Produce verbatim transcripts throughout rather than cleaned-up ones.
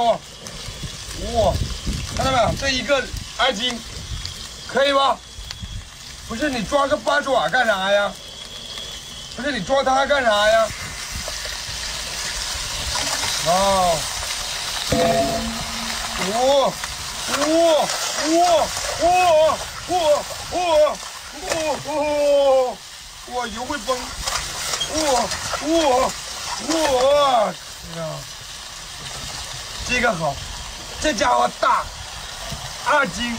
伙，哇，看到没有？这一个二斤，可以吧？不是你抓个八爪干啥呀？不是你抓它干啥呀？哦，哇哇哇哇哇哇哇哇！油会崩！哇哇哇！这个好，这家伙大，二斤。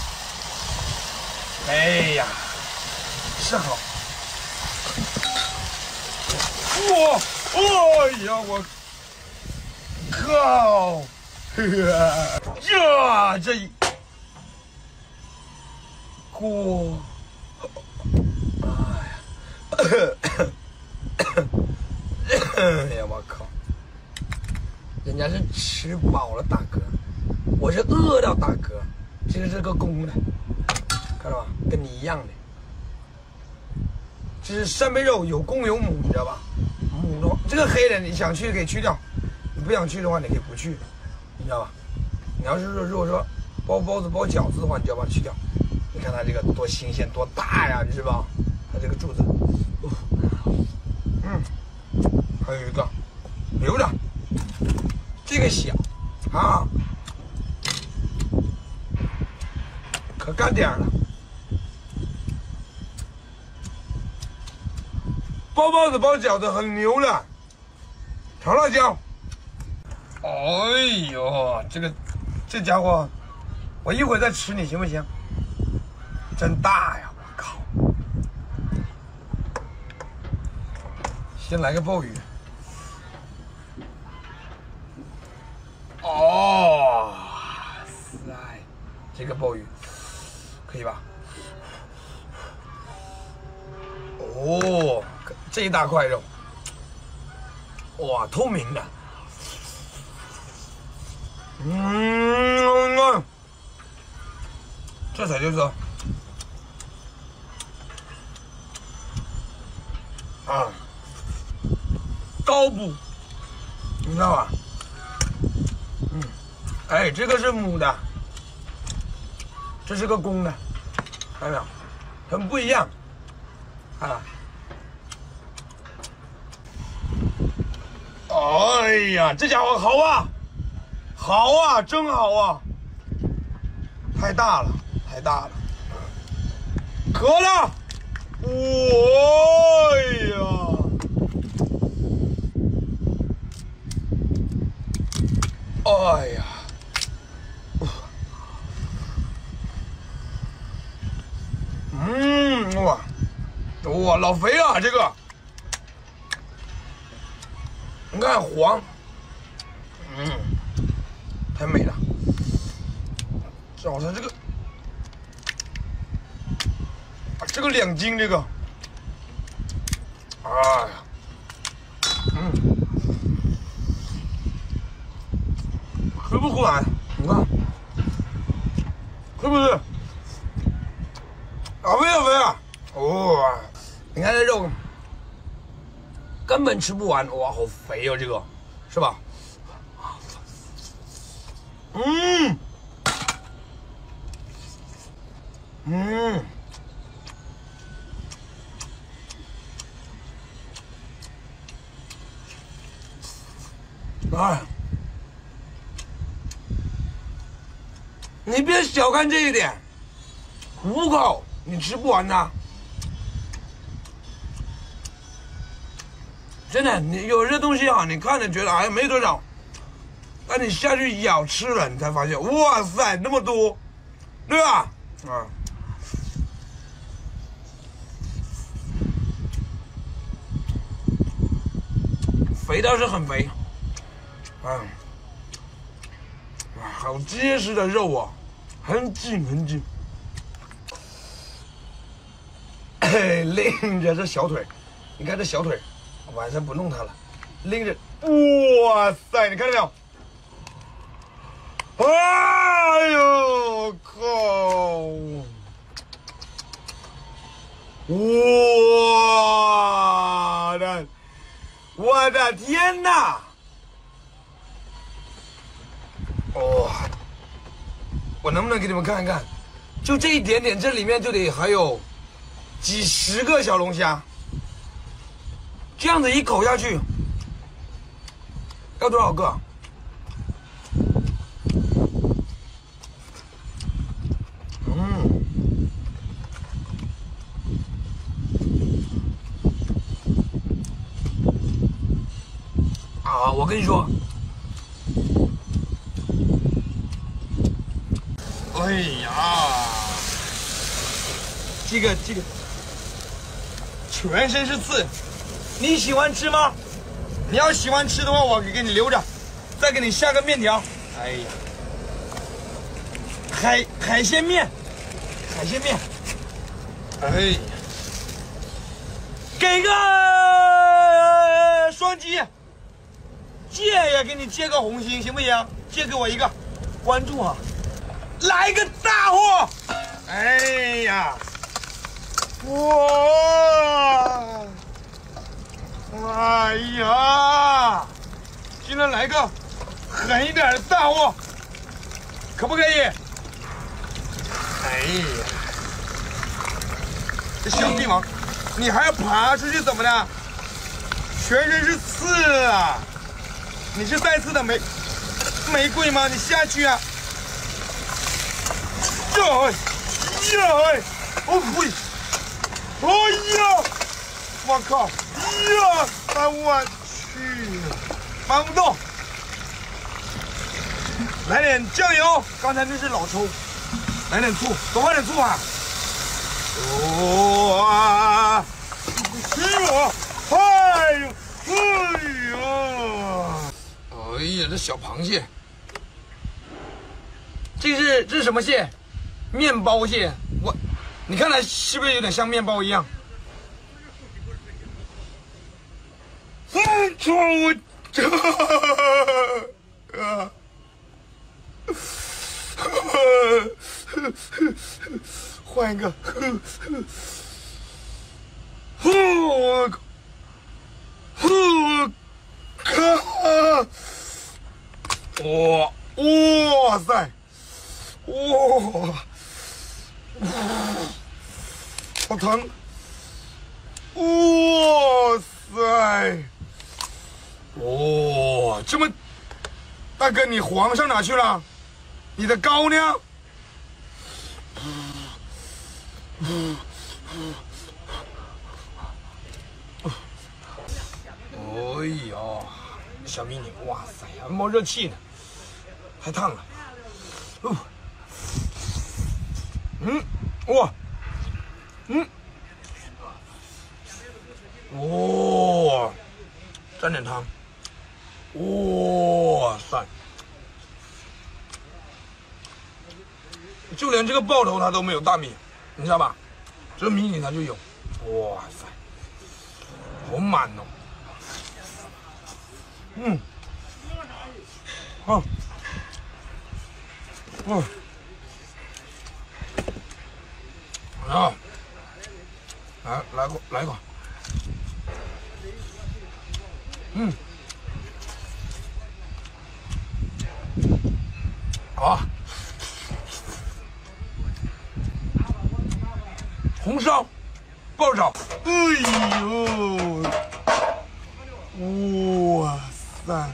哎呀，是好。哇！哎呀，我靠！这这一，锅，哎呀，哎呀，我靠！人家是吃饱了，大哥，我是饿了，大哥。这个是个公的，看到吧？跟你一样的。这是扇贝肉，有公有母，你知道吧？母的话，这个黑的你想去可以去掉，你不想去的话你可以不去，你知道吧？你要是如果说包包子包饺子的话，你就要把它去掉。你看它这个多新鲜多大呀，是吧？它这个柱子，哦、嗯，还有一个留着，这个小啊，可干点了。包包子包饺子很牛的，炒辣椒。哎呦，这个这家伙，我一会儿再吃你行不行？真大呀！我靠！先来个鲍鱼。哦，塞，这个鲍鱼可以吧？哦，这一大块肉，哇，透明的。嗯，这才就是啊，高补，你知道吧？嗯，哎，这个是母的，这是个公的，看到没有？很不一样啊！哎呀，这家伙好啊！好啊，真好啊！太大了，太大了，渴了！哎呀，哎呀，嗯，哇，哇，老肥啊，这个，你看黄，嗯。太美了，找它这个，这个两斤这个，哎呀，嗯，回不回来？你看，是不是？啊肥啊肥啊！哦，你看这肉，根本吃不完，哇，好肥哦，这个，是吧？嗯，嗯，哎，你别小看这一点，五口你吃不完呐。真的，你有些东西啊，你看着觉得哎没多少。那你下去咬吃了，你才发现，哇塞，那么多，对吧？啊，肥倒是很肥，啊，哇，好结实的肉啊，很紧很紧。哎，拎着这小腿，你看这小腿，晚上不弄它了，拎着，哇塞，你看到没有？哎呦靠！我的，我的天哪！ 能不能给你们看一看？就这一点点，这里面就得还有几十个小龙虾。这样子一口下去，要多少个？嗯。啊，我跟你说。 哎呀，这个这个，全身是刺，你喜欢吃吗？你要喜欢吃的话，我给你留着，再给你下个面条。哎呀，海海鲜面，海鲜面。哎呀，给个双击，借也给你借个红心，行不行？借给我一个，关注啊！ 来个大货！哎呀，哇！哎呀，今天来个狠一点的大货，可不可以？哎呀，这小帝王，你还要爬出去怎么的？全身是刺啊！你是带刺的玫玫瑰吗？你下去啊！ 呀哎呀哎！哦呸！哎呀！我靠！呀！哎我去！搬不动。来点酱油，刚才那是老抽。来点醋，多放点醋啊！哇！哎呦！哎呦！哎呦！哎呀，这小螃蟹，这是这是什么蟹？ 面包蟹，我，你看它是不是有点像面包一样？嗯，操我这，啊，换一个，我靠，我靠，哇哇塞，哇！ 好疼！哇塞！哇，这么，大哥，你黄上哪去了？你的膏呢？哎呀，小迷你，哇塞，还冒热气呢，太烫了。哦。 嗯，哇，嗯，哇，蘸点汤，哇塞，就连这个爆头它都没有大米，你知道吧？这迷你它就有，哇塞，好满哦，嗯，好，哦。 啊，来来个来一个，嗯，好，红烧爆炒，哎呦，哇塞，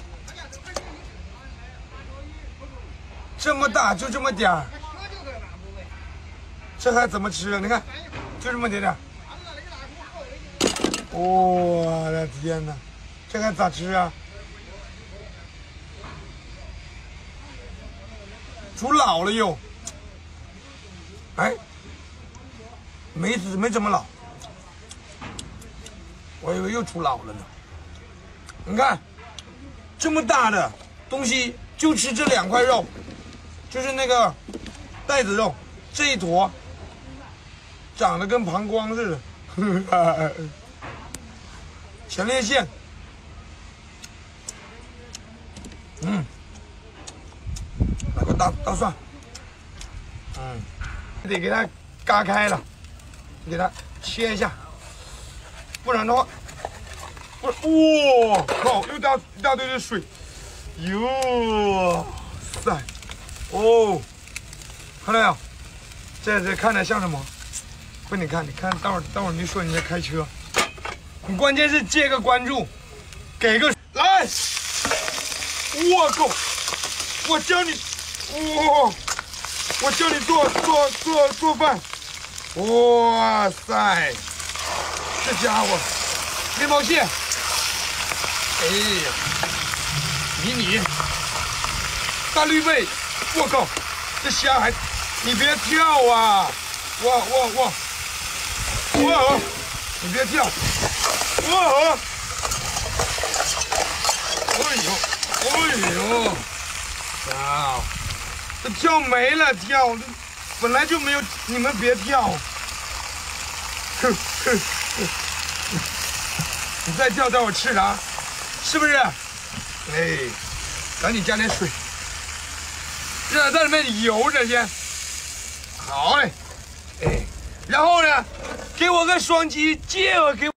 这么大就这么点儿。 这还怎么吃啊？你看，就这么点点。我的天哪，这还咋吃啊？煮老了又。哎，没没怎么老，我以为又煮老了呢。你看，这么大的东西就吃这两块肉，就是那个带子肉，这一坨。 长得跟膀胱似的，前列腺，嗯，来个大大蒜，嗯，得给它嘎开了，给它切一下，不然的话，不是，哇靠，又大一大堆的水，哟塞，哦， 看到没有？这这看着像什么？不，你看，你看，待会儿待会儿你说你在开车，你关键是接个关注，给个来，我靠！我教你，哇、哦！我教你做做做做饭，哇塞！这家伙，面包蟹，哎呀，迷你，大绿贝，我靠，这虾还，你别跳啊！哇哇哇！哇！你别跳！哇！哎呦，哎呦！啊！这跳没了，跳，本来就没有，你们别跳。哼哼哼！你再跳，待会儿吃啥？是不是？哎，赶紧加点水，让它在里面游着先。好嘞，哎，然后呢，给我个双击，接我给。